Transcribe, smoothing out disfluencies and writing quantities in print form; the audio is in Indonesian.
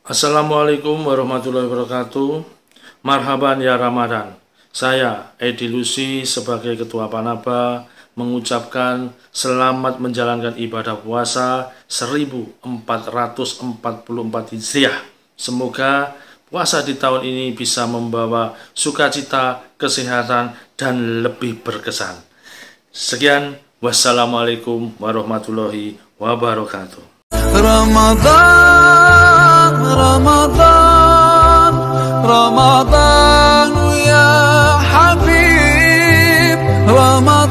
Assalamualaikum warahmatullahi wabarakatuh. Marhaban ya Ramadan. Saya Edi Lusi sebagai Ketua Panaba mengucapkan selamat menjalankan ibadah puasa 1444 Hijriah. Semoga puasa di tahun ini bisa membawa sukacita, kesehatan, dan lebih berkesan. Sekian, wassalamualaikum warahmatullahi wabarakatuh. رمضان رمضان رمضان يا حبيب رمضان